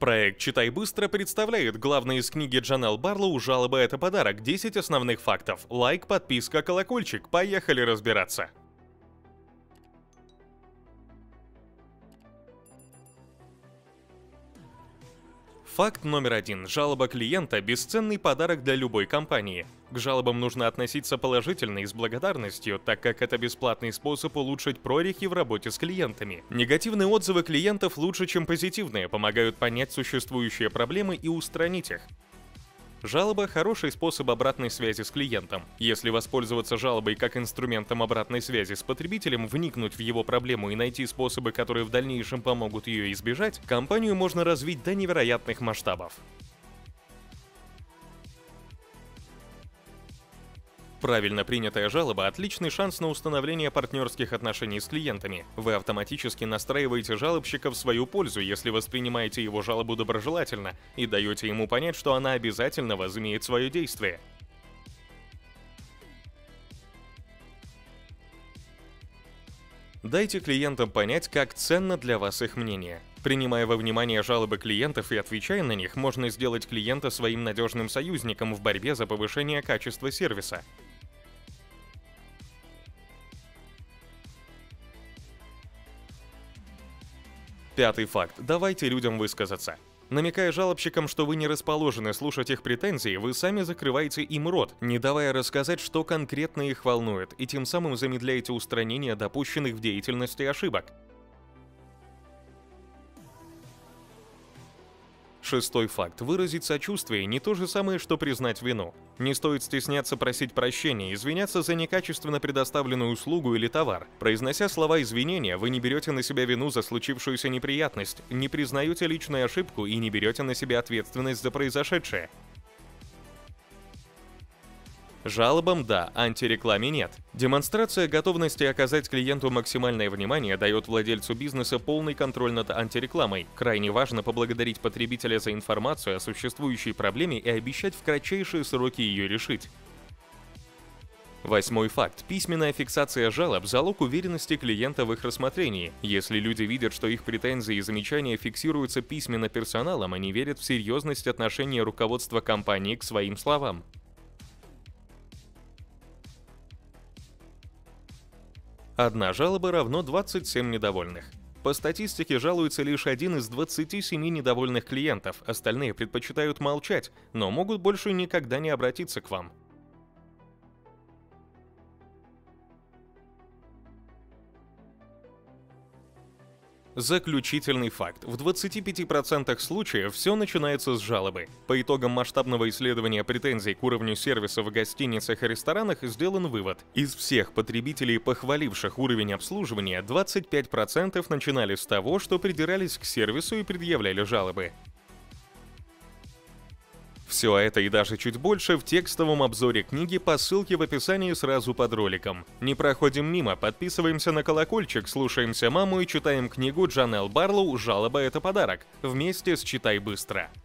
Проект «Читай быстро» представляет главные из книги Джанел Барлоу «Жалоба — это подарок. 10 основных фактов». Лайк, подписка, колокольчик. Поехали разбираться. Факт номер 1. Жалоба клиента – бесценный подарок для любой компании. К жалобам нужно относиться положительно и с благодарностью, так как это бесплатный способ улучшить прорехи в работе с клиентами. Негативные отзывы клиентов лучше, чем позитивные, помогают понять существующие проблемы и устранить их. Жалоба – хороший способ обратной связи с клиентом. Если воспользоваться жалобой как инструментом обратной связи с потребителем, вникнуть в его проблему и найти способы, которые в дальнейшем помогут ее избежать, компанию можно развить до невероятных масштабов. Правильно принятая жалоба – отличный шанс на установление партнерских отношений с клиентами. Вы автоматически настраиваете жалобщика в свою пользу, если воспринимаете его жалобу доброжелательно и даете ему понять, что она обязательно возымеет свое действие. Дайте клиентам понять, как ценно для вас их мнение. Принимая во внимание жалобы клиентов и отвечая на них, можно сделать клиента своим надежным союзником в борьбе за повышение качества сервиса. Пятый факт. Давайте людям высказаться. Намекая жалобщикам, что вы не расположены слушать их претензии, вы сами закрываете им рот, не давая рассказать, что конкретно их волнует, и тем самым замедляете устранение допущенных в деятельности ошибок. Шестой факт. Выразить сочувствие не то же самое, что признать вину. Не стоит стесняться просить прощения, извиняться за некачественно предоставленную услугу или товар. Произнося слова извинения, вы не берете на себя вину за случившуюся неприятность, не признаете личную ошибку и не берете на себя ответственность за произошедшее. Жалобам – да, антирекламе – нет. Демонстрация готовности оказать клиенту максимальное внимание дает владельцу бизнеса полный контроль над антирекламой. Крайне важно поблагодарить потребителя за информацию о существующей проблеме и обещать в кратчайшие сроки ее решить. Восьмой факт. Письменная фиксация жалоб – залог уверенности клиента в их рассмотрении. Если люди видят, что их претензии и замечания фиксируются письменно персоналом, они верят в серьезность отношения руководства компании к своим словам. Одна жалоба равно 27 недовольных. По статистике жалуется лишь 1 из 27 недовольных клиентов, остальные предпочитают молчать, но могут больше никогда не обратиться к вам. Заключительный факт. В 25% случаев все начинается с жалобы. По итогам масштабного исследования претензий к уровню сервиса в гостиницах и ресторанах сделан вывод. Из всех потребителей, похваливших уровень обслуживания, 25% начинали с того, что придирались к сервису и предъявляли жалобы. Все это и даже чуть больше в текстовом обзоре книги по ссылке в описании сразу под роликом. Не проходим мимо, подписываемся на колокольчик, слушаемся маму и читаем книгу Джанел Барлоу «Жалоба — это подарок» вместе с «Читай быстро».